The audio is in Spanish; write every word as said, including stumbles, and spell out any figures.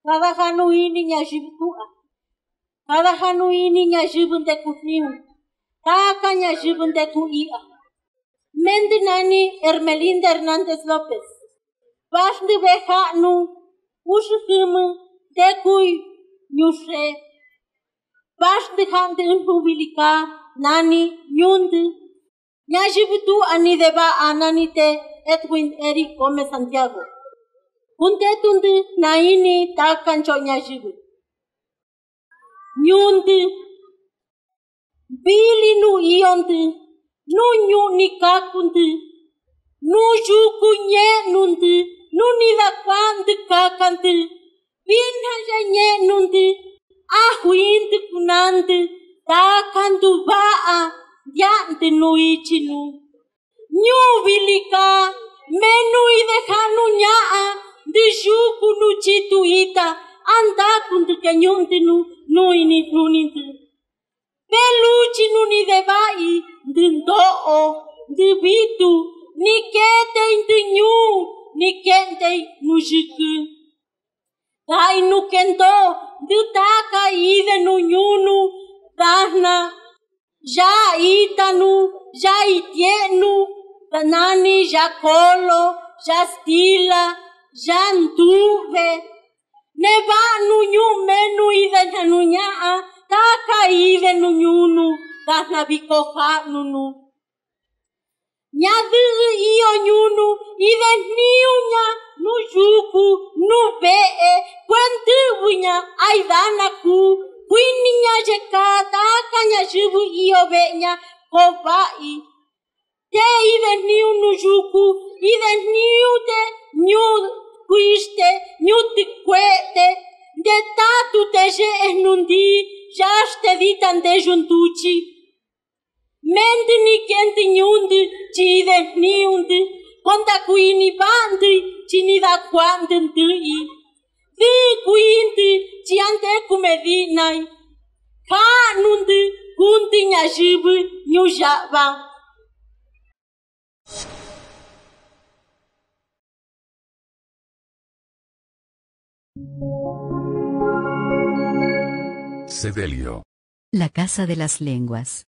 Cada hanuini nya jibutua. Cada hanuini nya jibunde kutniu. Taka nya jibunde kuia. Mendinani Ermelinda Hernández López. Bashde behanu. Ushukumu. Dekui. Nyushe. Bashde hante unpublika. Nani. Nyundu. Nya jibutu ani deba ananite. Edwin Eric Gómez Santiago. Unte tundu naini takancho nya jibu. Nyundu. Bili nu iondu. Nu nyu ni kakundu. Nu juku nye nundu. Nu nida kwandu kakandu. Binhaja nye nundu. Ahuindu kunandu. Takandu baa. Yandu nu ichinu. Nyu bilika. Menu ide hanu nyaa. De juku nu chitu ita. Andakundu kenyundu nu. Nu ini nunindu. Peluchi nu ni debai. Ndoo. Ndibitu. Nikete indu nyu. Nikente nujiku. Dai nu kento. Ndutaka ide nu nyunu. Dahna. Ja itanu. Ja itienu. Danani ja kolo. Ja stila. Ja nduve. Neba nu nyu menu ide nu nyaa. Taka ide nu nyunu. Dahna bikoha nunu. Nyadu iyo nyunu. Ide niu nya. Nu juku. Nu bee. Kwendu nya. Aidanaku. Kwini nya jeka. Taka nya jibu iyo be nya. Kobai. Te ide niu nu juku. Ide niu te. Nyu kuiste. Nyu te kwete. De tatu te je enundi. Jaste ditan de juntuchi. Mente ni kente nyundi. Chi ide niundi. Konda kuini bandi. Chi nida kwandentui. Di kuindi. Chi ante kumedinai. Ka nundi. Kundi nya jibu. Nyu jaba. Sedelio. La Casa de las Lenguas.